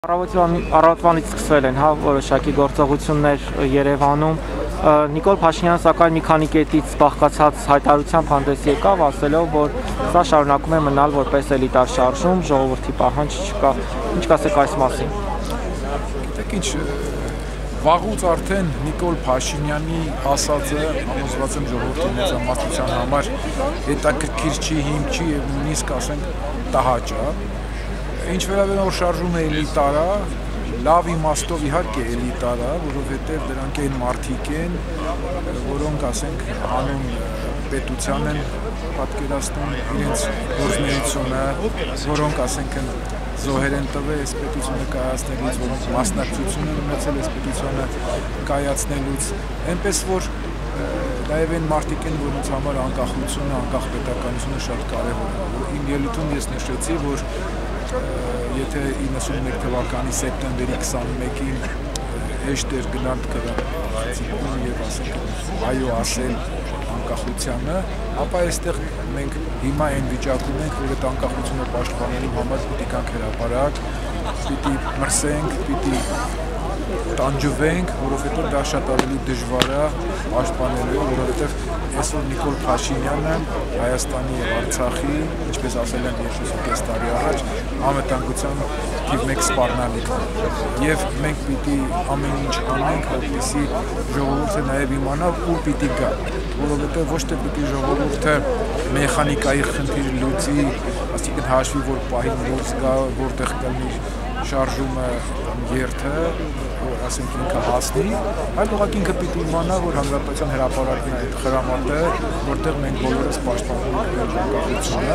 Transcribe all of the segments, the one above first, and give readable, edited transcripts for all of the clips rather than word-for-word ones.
Առավոտվանից սկսվել են որոշակի գործողություններ Երևանում։ Նիկոլ Փաշինյանը սակայն մի քանի կետից բաղկացած հայտարարությամբ հանդես եկավ, ասելով, որ սա շարունակում է մնալ որպես էլիտար շարժում, ժողովրդի պահանջ չկա։ Ինչ կասեք այս մասին։ Գիտեք ինչ, վաղուց արդեն Նիկոլ Փաշինյանի ասածը համոզված եմ ժողովրդի մեծամասնության համար հետաքրքիր չի, հիմք չի եւ նույնիսկ ասենք տհաճ է։ Ինչ վերաբերում որ շարժումը էլիտար է, լավ իմաստով իհարկե էլիտար է, որովհետև դրանք այն մարդիկ են, որոնք ասենք հանուն պետության են պատկերացնում իրենց գործունեությունը, որոնք ասենք զոհեր են տվել այս պետությունը կայացնելուց, որոնք մասնակցություն են ունեցել այս պետությունը կայացնելուց, այնպես որ նաև այն մարդիկ են, որոնց համար անկախությունը, անկախ պետականությունը շատ կարևոր է։ Իմ ելույթում ես նշեցի, որ եթե 91 թվականի սեպտեմբերի 21-ին հեշտ էր գնալ քաղաքացիություն եւ ասենք այո ասել անկախությանը, ապա այստեղ մենք հիմա այն վիճակում ենք, որ այդ անկախությունը պաշտպանելու համար պիտի գանք հրապարակ, պիտի մրսենք, պիտի տանջվենք, որովհետև դա շատ ավելի դժվար է պաշտպանելու, որովհետև այսօր Նիկոլ Փաշինյանը Հայաստանի եւ Արցախի, ինչպես ասել են 2.5 տարի առաջ, անվտանգության թիվ 1 սպառնալիքն է։ Եվ մենք պիտի ամեն ինչ անենք, որպեսզի ժողովուրդը նաեւ իմանա ուր պիտի գա, որովհետև ոչ թե պիտի ժողովուրդը մեխանիկայի խնդիր լուծի, այսինքն հաշվի որ պահին լույս գա, որտեղ կլինի շարժումը երթը, ասենք ինքը հասնի, այլ ուղղակի ինքը պիտի իմանա, որ հանրապետության հրապարակն է այդ խրամատը, որտեղ մենք բոլորս պաշտպանում ենք անկախությունը։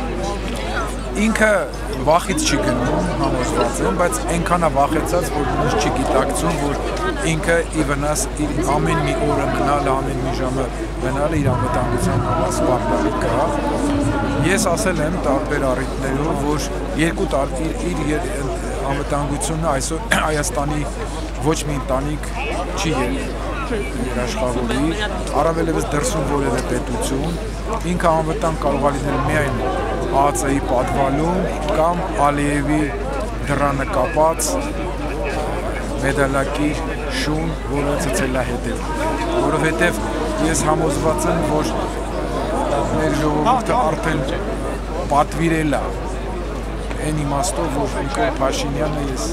Ինքը վախից չի գնում, համոզված եմ, բայց այնքան է վախեցած, որ ոչ չի գիտակցում, որ ինքը ի վնաս իր ամեն մի օրը մնալը, ամեն մի ժամը մնալը իր անվտանգության սպառնալիք կա։ Ես ասել եմ տարբեր առիթներով, որ երկու իր անվտանգությունը այսօր Հայաստանի ոչ մի ընտանիք չի երաշխավորի, առավելևս դրսում որևէ պետություն, ինքը անվտանգ կարող է լինել միայն ԱԱՑ-ի պատվալում կամ Ալիևի դռանը կապած մեդալակի շուն, որը ցցել է հետև, որովհետև ես համոզված եմ, որ մեր ժողովուրդը արդեն պատվիրել է այն իմաստով, որ Նիկոլ Փաշինյանը ես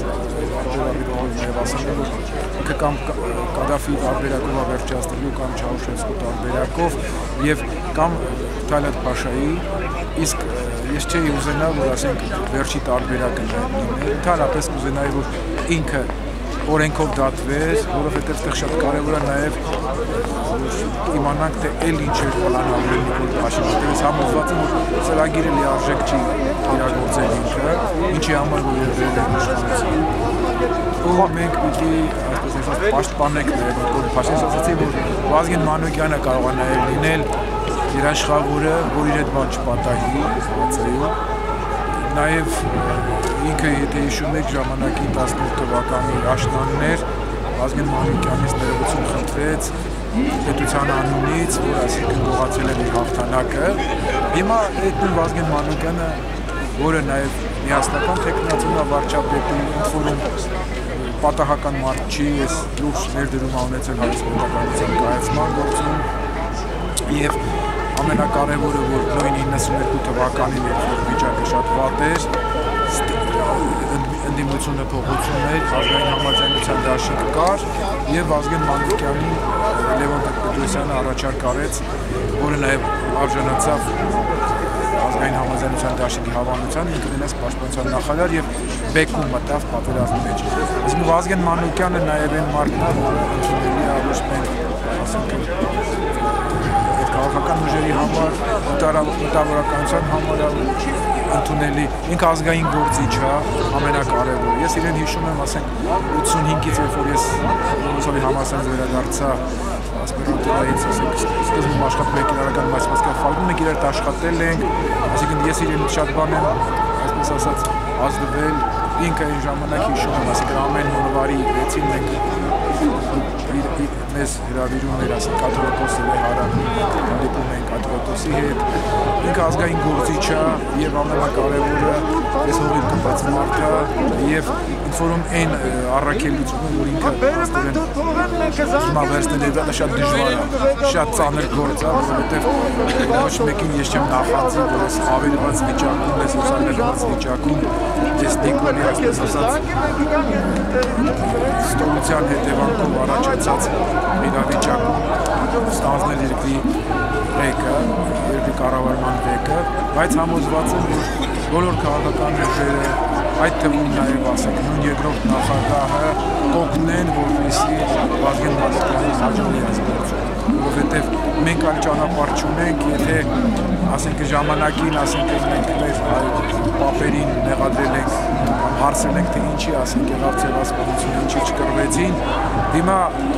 նաև ասել եմ, որ ինքը կամ Կադաֆիի տարբերակով է վերջացնելու կամ Չաուշեսկու տարբերակով եւ կամ Թալատ Փաշայի, իսկ ես չէի ուզենա, որ ասենք վերջի տարբերակը լինի, ընդհանրապես կուզենայի, որ ինքը օրենքով դատվեր, որովհետև այդտեղ շատ կարևոր է նաև իմանանք, թե էլ ինչ է պլանավորել Նիկոլ Փաշինյանը։ Ես համոզված եմ, որ ծրագիրը լիարժեք չի իրագործել ինքը, ինչի համար որ եղել է իշխանություն։ Ու մենք պիտի, այսպես ասած, պաշտպանենք նաև Նիկոլ Փաշինյանին, ասացի, որ Վազգեն Մանուկյանը կարող է նաև լինել երաշխավորը, որ իր հետ բան չպատահի, նաև ինքը եթե հիշում եք ժամանակի 18 թվականի աշնաններ Վազգեն Մանուկյանից ներողություն խնդրեց պետության անունից, որ այսինքն գողացել է իր հաղթանակը։ Հիմա այդ նույն Վազգեն Մանուկյանը, որը նաև միասնական թեկնածուն է վարչապետի, որում պատահական մարդ չի, ես լուրջ ներդրում ունեցել հայրենական կայացման գործում եւ ամենակարևորը, որ նույն 92 թվականին, երբ վիճակը շատ վատ էր, ընդդիմությունը փոխություն էր, ազգային համաձայնության դաշինք կար եւ Վազգեն Մանուկյանին Լևոն Տեր-Պետրոսյանը առաջարկ արեց, որը նաեւ արժանացավ ազգային համաձայնության դաշինքի հավանության, ինքը դնես պաշտպանության նախարար եւ բեկում մտավ պատերազմի մեջ։ Իսկ Վազգեն Մանուկյանը նաեւ այն մարդն է, որը ընդունելի է ոչ միայն ասենք քաղաքական ուժերի համար, մտավորականության համար ընդունելի, ինքը ազգային գործիչ է, ամենակարևորը։ Ես իրեն հիշում եմ, ասենք 85-ից երբ որ ես Ռուսովի համալսարան վերադարձա ասպիրանտուրայից, ասենք սկզբում աշխատում եք իրական մասնական ֆակուլտետում, մենք իրար աշխատել ենք, այսինքն ես իրեն շատ բան եմ, այսպես ասած, ազդվել, ինքը այն ժամանակ հիշում եմ, ասենք ամեն հունվարի 6-ին մենք մեզ հրավիրում էր ասենք կաթողիկոս Հարաբին հանդիպում էին կաթողիկոսի հետ ինքը ազգային գործիչ է եւ ամենակարևորը այս հողին կպած մարդը եւ ինֆորում այն առաքելությունը որ ինքը վերցնել դա շատ դժվար է շատ ծանր գործ է որովհետեւ ոչ մեկին ես չեմ նախանձի որ այս ավելված վիճակում այս ուսանելված վիճակում այս դեկորի ասած ստորության հետևանքով առաջացած իրավիճակում ստանձնել երկրի ղեկը, երկրի կառավարման ղեկը, բայց համոզված եմ, որ բոլոր քաղաքական ուժերը, այդ թվում նաև ասենք նույն երկրորդ նախագահը կօգնեն, որպեսզի Վազգեն Մարտիրոսյանը հաջողի այս գործը, որովհետև մենք այլ ճանապարհ չունենք, եթե ասենք ժամանակին, ասենք մենք մեր պապերին մեղադրել ենք կամ հարցրել ենք, թե ինչի ասենք եղավ ցեղասպանությունը, ինչի չկրվեցին, հիմա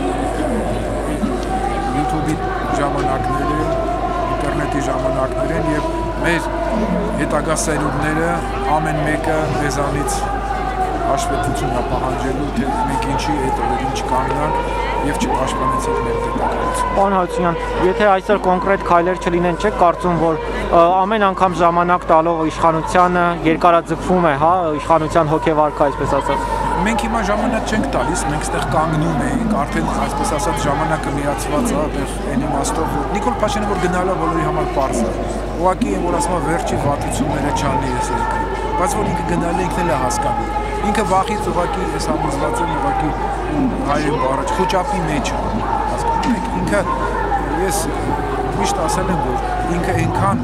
YouTube-ի ժամանակներ են, ինտերնետի ժամանակներ են եւ մեր հետագա սերունդները ամեն մեկը մեզանից հաշվետվություն է պահանջելու, թե մենք ինչի այդ օրերին չկանգնանք եւ չպաշտպանեցինք մեր հետագայությունը։ Պարոն Հարությունյան, եթե այսօր կոնկրետ քայլեր չլինեն, չեք կարծում, որ ամեն անգամ ժամանակ տալով իշխանությանը երկարաձգվում է, հա, իշխանության հոգեվարքը, այսպես ասած։ Մենք հիմա ժամանակ չենք տալիս, մենք այստեղ կանգնում ենք, արդեն այսպես ասած ժամանակը միացված է, այդտեղ այն իմաստով, որ Նիկոլ Փաշինյանը որ գնալը բոլորի համար պարզ է։ Ուղղակի որ ասում վերջի վատությունները չանի էս երկրի, բայց որ ինքը գնալը ինքն էլ է հասկանում։ Ինքը վախից ուղղակի ես համոզված եմ ուղղակի հայերեն բառը խոճապի մեջ է, հասկանում եք, ինքը ես միշտ ասել եմ, որ ինքը այնքան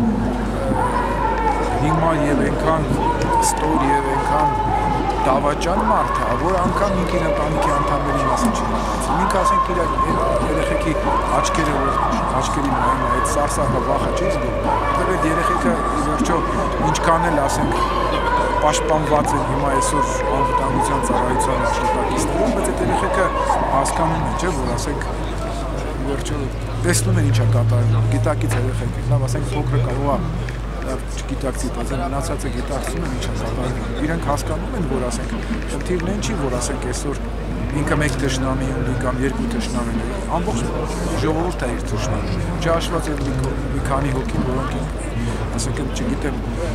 հիմա եւ այնքան ստոր եւ այնքան դավաճան մարդ է, որ անգամ ինքն իր ընտանիքի անդամների մասին չի մտածում։ Ինքը ասենք իր երեխեքի աչքերը որ աչքերի նայում այդ սարսափը վախը չի զգում։ Դեռ այդ երեխեքը ի վերջո ինչքան էլ ասենք պաշտպանված են հիմա այսօր անվտանգության ծառայության աշխատակիցներում, բայց այդ երեխեքը հասկանում են, չէ՞, որ ասենք ի վերջո տեսնում են ինչա կատարվում։ Գիտակից երեխեք, լավ ասենք փոքրը կարող է չգիտակցի, բայց մնացածը գիտակցում են ինչա կատարվում։ Իրենք հասկանում են, որ ասենք խնդիրն այն չի, որ ասենք այսօր ինքը մեկ թշնամի ունի կամ երկու թշնամի ունի, ամբողջ ժողովուրդը իր թշնամի։ Չհաշված այդ մի քանի հոգի, որոնք ասենք չգիտեմ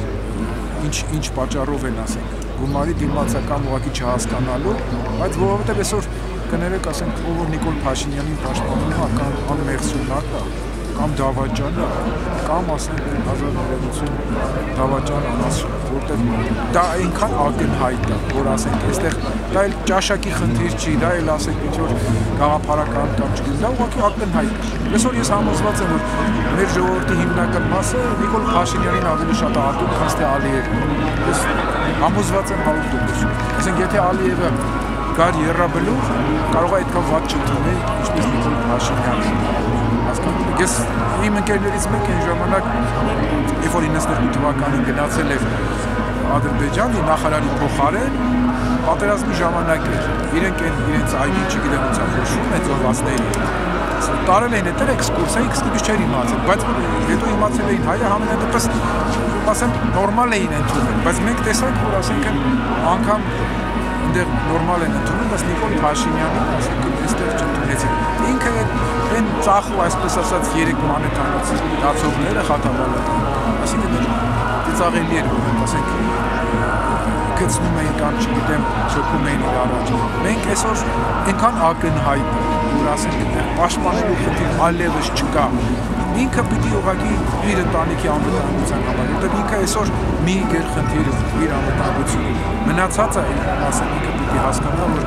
ինչ պատճառով են ասենք գումարի դիմացական ուղղակի չհասկանալու, բայց որովհետև այսօր կներեք ասենք ով Նիկոլ Փաշինյանին պաշտպանում է կամ անմեղսունակ է կամ դավաճան է կամ ասենք ազատություն դավաճան անասուն, որտեղ դա այնքան ակնհայտ է, որ ասենք այստեղ դա էլ ճաշակի խնդիր չի, դա էլ ասենք ինչ-որ գաղափարական կամ չգիտեմ, դա ուղղակի ակնհայտ է։ Այսօր ես համոզված եմ, որ մեր ժողովրդի հիմնական մասը Նիկոլ Փաշինյանին ավելի շատ ատում, քան թե Ալիևին։ Ես համոզված եմ 100%։ Ասենք եթե Ալիևը գար երրաբլուր, կարող է այդքան վատ չընդունի, ինչպես Նիկոլ Փաշինյանը։ Ես իմ ընկերներից մեկ այն ժամանակ, երբ որ 92 թվականին գնացել էր Ադրբեջանի նախարարի փոխարեն, պատերազմի ժամանակ էր։ Իրենք իրենց այգի չգիտեմ ոնց հիշում են զոհվածների։ Տարել էին այդ էքսկուրսիա, սկզբից չէր իմացել, բայց հետո իմացել էին հայերը համենայնպես, ասեմ, նորմալ էին ընդունել, բայց մենք տեսանք, որ ասենք անգամ այնտեղ նորմալ են ընդունում, բայց Նիկոլ Փաշինյանին ասենք այստեղ չընդունեցին։ Ինքը այն ծախու այսպես ասած 3 մանեթանոց դացողները խաթավալը, այսինքն ծիծաղելի էր, որ ասենք գցնում էին կամ չգիտեմ, շոքում էին իր առաջ։ Մենք այսօր այնքան ակնհայտ է, որ ասենք պաշտպանելու խնդիր այլևս չկա։ Ինքը պիտի ուղղակի իր ընտանիքի անվտանգության համար, որտեղ ինքը այսօր մի գերխնդիր իր անվտանգությունը մնացածը ասենք ինքը պիտի հասկանա, որ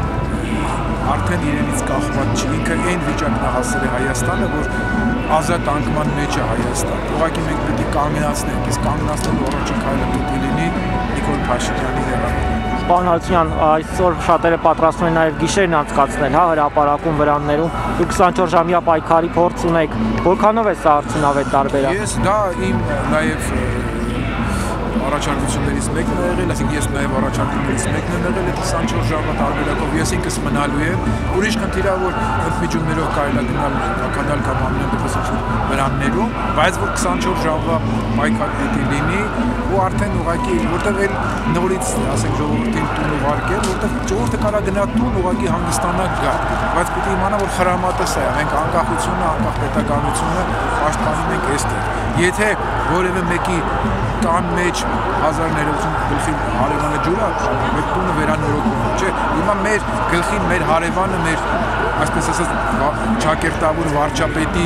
արդեն իրենից կախված չի, ինքը այն վիճակն է հասել է Հայաստանը, որ ազատ անկման մեջ է Հայաստան։ Ուղղակի մենք պիտի կանգնացնենք, իսկ կանգնացնելու առաջին քայլը պիտի լինի Նիկոլ Փաշինյանի հրավիրումը։ Պարոն Հարությունյան, այսօր շատերը պատրաստվում են նաև գիշերն անցկացնել, հա, հրապարակում, վրաններում։ Դուք 24-ժամյա պայքարի փորձ ունեք, որքանով է սա արդյունավետ տարբերակ։ Ես դա իմ նաև առաջարկություններից մեկն է եղել, այսինքն ես նաև առաջարկություններից մեկն եմ եղել այդ 24 ժամվա տարբերակով ես ինքս մնալու եմ։ Ուրիշ խնդիր է, որ ընդմիջումներով կարելի է գնալ հականալ կամ ամեն դեպս վրաններում, բայց որ 24 ժամվա պայքար պիտի լինի ու արդեն ուղղակի որտեղ էլ նորից ասենք ժողովրդին տուն ուղարկել, որտեղ ժողովուրդը կարա գնա տուն ուղղակի հանգստանա գա, բայց պիտի իմանա որ խրամատը սա է, մենք անկախությունը, անկախ պետականությունը պաշտպանում ենք այստեղ։ Եթե որևէ մեկի տան մեջ 1000 ներողություն գլխի հարևանը ջուրա, մեր տունը վերանորոգում է, չէ՞։ Հիմա մեր գլխին մեր հարևանը, մեր այսպես ասած ճակերտավոր վարչապետի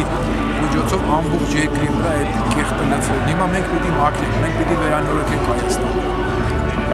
միջոցով ամբողջ երկրի վրա այդ կեղտը լցրել։ Հիմա մենք պիտի մաքրենք, մենք պիտի վերանորոգենք Հայաստանը։